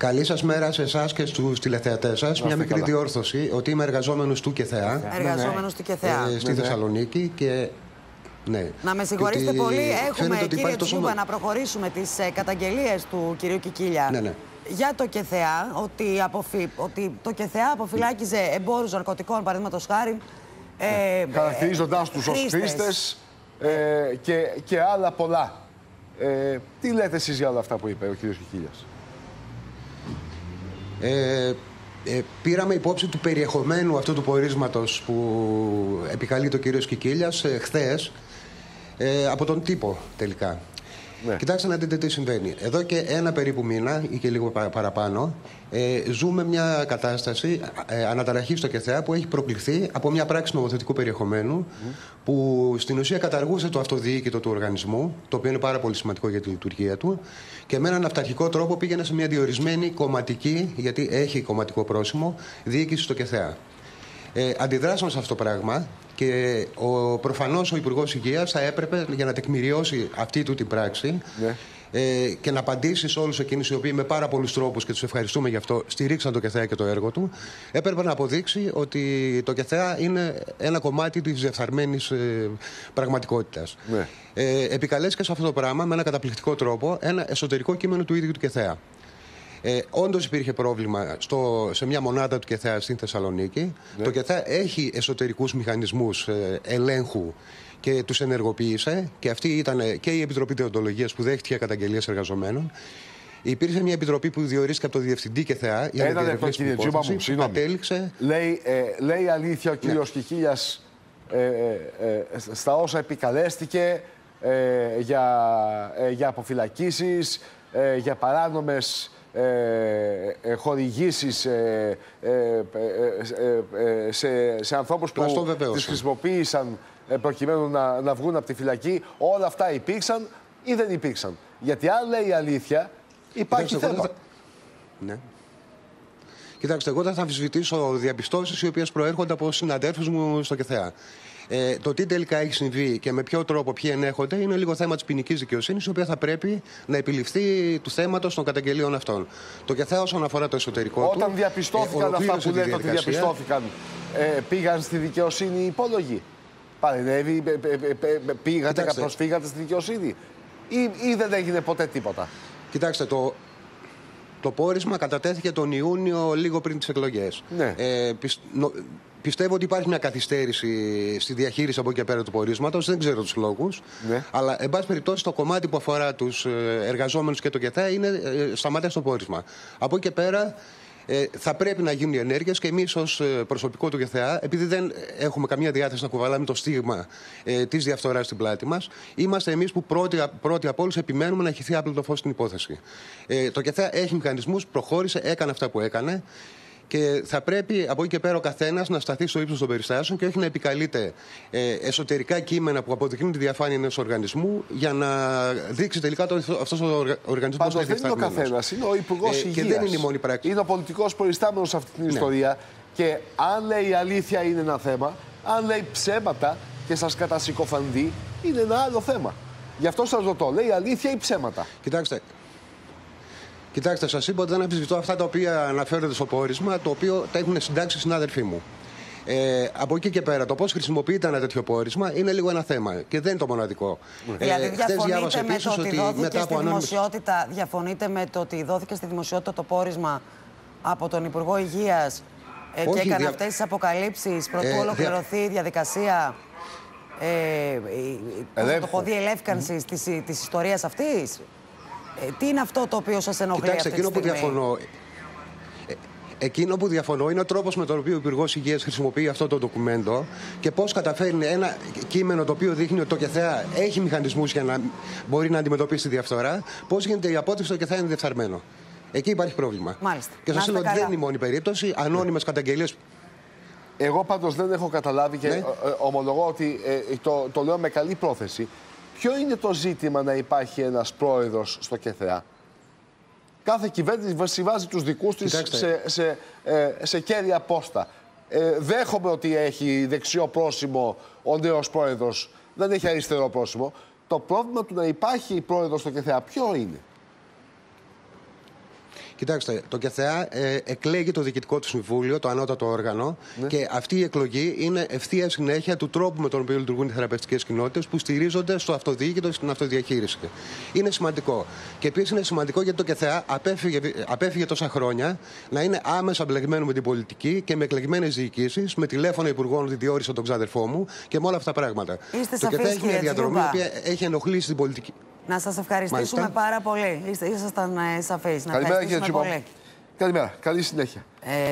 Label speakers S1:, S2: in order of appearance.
S1: Καλή σας μέρα σε εσάς και στους τηλεθεατές σας. Μια μικρή διόρθωση ότι είμαι εργαζόμενος του ΚΕΘΕΑ.
S2: Εργαζόμενος του ΚΕΘΕΑ.
S1: Στη Θεσσαλονίκη και... Ναι.
S2: Να με συγχωρήσετε πολύ, έχουμε κύριε Τσιούμπα να προχωρήσουμε τις καταγγελίες του κυρίου Κικίλια.
S1: Ναι.
S2: Για το ΚΕΘΕΑ, ότι το ΚΕΘΕΑ αποφυλάκιζε εμπόρους ναρκωτικών, παραδείγματος χάρη.
S3: Χαρακτηρίζοντάς τους ως χρήστες και άλλα πολλά. Τι λέτε εσείς για όλα αυτά που είπε ο κύριος Κικίλιας?
S1: Πήραμε υπόψη του περιεχομένου αυτού του πορίσματος που επικαλείται ο κύριος Κικίλιας χθες από τον τύπο τελικά. Ναι. Κοιτάξτε να δείτε τι συμβαίνει. Εδώ και ένα περίπου μήνα ή και λίγο παραπάνω ζούμε μια κατάσταση αναταραχής στο ΚΕΘΕΑ που έχει προκληθεί από μια πράξη νομοθετικού περιεχομένου που στην ουσία καταργούσε το αυτοδιοίκητο του οργανισμού, το οποίο είναι πάρα πολύ σημαντικό για τη λειτουργία του, και με έναν αυταρχικό τρόπο πήγαινε σε μια διορισμένη κομματική, γιατί έχει κομματικό πρόσημο, διοίκηση στο ΚΕΘΕΑ. Αντιδράσαμε σε αυτό το πράγμα και προφανώς ο Υπουργός Υγείας θα έπρεπε για να τεκμηριώσει αυτή του την πράξη και να απαντήσει σε όλους εκείνους οι οποίοι με πάρα πολλούς τρόπους, και τους ευχαριστούμε γι' αυτό, στηρίξαν το ΚΕΘΕΑ και το έργο του, έπρεπε να αποδείξει ότι το ΚΕΘΕΑ είναι ένα κομμάτι της διεφθαρμένης πραγματικότητας. Επικαλέστηκε σε αυτό το πράγμα με ένα καταπληκτικό τρόπο ένα εσωτερικό κείμενο του ίδιου του ΚΕΘΕΑ. Όντως υπήρχε πρόβλημα σε μια μονάδα του ΚΕΘΕΑ στην Θεσσαλονίκη. Το ΚΕΘΕΑ έχει εσωτερικούς μηχανισμούς ελέγχου και τους ενεργοποίησε, και αυτή ήταν και η Επιτροπή Δεοντολογίας που δέχτηκε καταγγελίες εργαζομένων. Υπήρχε μια επιτροπή που διορίστηκε από το Διευθυντή ΚΕΘΕΑ για να διερευνήσει την υπόθεση. Κατέληξε.
S3: Λέει αλήθεια ο κύριος Κικίλιας στα όσα επικαλέστηκε για αποφυλακίσεις, για παράνομες χορηγήσεις σε ανθρώπους που τις χρησιμοποίησαν προκειμένου να βγουν από τη φυλακή? Όλα αυτά υπήρξαν ή δεν υπήρξαν? Γιατί αν λέει αλήθεια υπάρχει θέμα.
S1: Ναι. Κοιτάξτε, εγώ δεν θα αμφισβητήσω διαπιστώσεις οι οποίες προέρχονται από συναδέλφους μου στο ΚΕΘΕΑ. Το τι τελικά έχει συμβεί και με ποιο τρόπο ποιοι ενέχονται είναι λίγο θέμα της ποινικής δικαιοσύνης, η οποία θα πρέπει να επιληφθεί του θέματος των καταγγελίων αυτών. Το ΚΕΘΕΑ, όσον αφορά το εσωτερικό
S3: Όταν διαπιστώθηκαν αυτά που λέτε ότι διαπιστώθηκαν, πήγαν στη δικαιοσύνη οι υπόλογοι? Παρενέβη, πήγατε, προσφύγατε στη δικαιοσύνη ή δεν έγινε ποτέ τίποτα?
S1: Κοιτάξτε, το πόρισμα κατατέθηκε τον Ιούνιο, λίγο πριν τις εκλογές.
S3: Ναι.
S1: Πιστεύω ότι υπάρχει μια καθυστέρηση στη διαχείριση από εκεί και πέρα του πορίσματος. Δεν ξέρω τους λόγους. Ναι. Αλλά, εν πάση περιπτώσει, το κομμάτι που αφορά τους εργαζόμενους και το ΚΕΘΕΑ σταμάτησε στο πόρισμα. Από εκεί και πέρα θα πρέπει να γίνουν οι ενέργειες, και εμείς ως προσωπικό του ΚΕΘΕΑ, επειδή δεν έχουμε καμία διάθεση να κουβαλάμε το στίγμα της διαφθοράς στην πλάτη μας, είμαστε εμείς που πρώτοι από όλους επιμένουμε να χυθεί άπλωτο φως στην υπόθεση. Το ΚΕΘΕΑ έχει μηχανισμούς, προχώρησε, έκανε αυτά που έκανε. Και θα πρέπει από εκεί και πέρα ο καθένας να σταθεί στο ύψος των περιστάσεων και όχι να επικαλείται εσωτερικά κείμενα που αποδεικνύουν τη διαφάνεια ενός οργανισμού για να δείξει τελικά αυτός ο οργανισμός.
S3: Πάντως δεν είναι ο καθένας, είναι ο Υπουργός Υγείας.
S1: Και δεν είναι η μόνη πράξη.
S3: Είναι ο πολιτικός προϊστάμενος σε αυτή την ιστορία. Και αν λέει αλήθεια είναι ένα θέμα, αν λέει ψέματα και σας κατασυκοφαντεί είναι ένα άλλο θέμα. Γι' αυτό σας ρωτώ, λέει αλήθεια ή ψέματα?
S1: Κοιτάξτε, σας είπα ότι δεν αμφισβητώ αυτά τα οποία αναφέρονται στο πόρισμα, το οποίο τα έχουν συντάξει οι συνάδελφοί μου. Από εκεί και πέρα, το πώς χρησιμοποιείται ένα τέτοιο πόρισμα είναι λίγο ένα θέμα και δεν είναι το μοναδικό.
S2: Δηλαδή, διαφωνείτε με το ότι δόθηκε στη δημοσιότητα το πόρισμα από τον Υπουργό Υγείας και έκανε αυτές τις αποκαλύψεις προτού ολοκληρωθεί η διαδικασία διελεύκανσης της ιστορίας αυτής? Τι είναι αυτό το οποίο σας ενοχλεί?
S1: Κοιτάξτε, εκείνο που διαφωνώ είναι ο τρόπος με τον οποίο ο Υπουργός Υγείας χρησιμοποιεί αυτό το ντοκουμέντο και πώς καταφέρνει ένα κείμενο το οποίο δείχνει ότι το ΚΕΘΕΑ έχει μηχανισμούς για να μπορεί να αντιμετωπίσει τη διαφθορά, πώς γίνεται η απόδειξη ότι το ΚΕΘΕΑ είναι διεφθαρμένο. Εκεί υπάρχει πρόβλημα.
S2: Μάλιστα.
S1: Και σας λέω ότι δεν είναι η μόνη περίπτωση. Ανώνυμες καταγγελίες.
S3: Εγώ πάντως δεν έχω καταλάβει και ομολογώ ότι το λέω με καλή πρόθεση. Ποιο είναι το ζήτημα να υπάρχει ένας πρόεδρος στο ΚΕΘΕΑ? Κάθε κυβέρνηση βάζει τους δικούς της σε κέρια πόστα. Δέχομαι ότι έχει δεξιό πρόσημο ο νέος πρόεδρος, δεν έχει αριστερό πρόσημο. Το πρόβλημα του να υπάρχει πρόεδρος στο ΚΕΘΕΑ ποιο είναι?
S1: Κοιτάξτε, το ΚΕΘΕΑ εκλέγει το διοικητικό του συμβούλιο, το ανώτατο όργανο, και αυτή η εκλογή είναι ευθεία συνέχεια του τρόπου με τον οποίο λειτουργούν οι θεραπευτικές κοινότητες που στηρίζονται στο αυτοδιοίκητο, στην αυτοδιαχείριση. Είναι σημαντικό. Και επίσης είναι σημαντικό γιατί το ΚΕΘΕΑ απέφυγε τόσα χρόνια να είναι άμεσα μπλεγμένο με την πολιτική και με εκλεγμένες διοικήσεις, με τηλέφωνο υπουργών ότι διόρισε τον ξάδερφό μου και με όλα αυτά τα πράγματα. Το ΚΕΘΕΑ έχει μια διαδρομή η οποία έχει ενοχλήσει την πολιτική.
S2: Να σας ευχαριστήσουμε πάρα πολύ. Ήσασταν σαφείς. Να ευχαριστήσουμε πολύ.
S3: Καλημέρα. Καλή συνέχεια.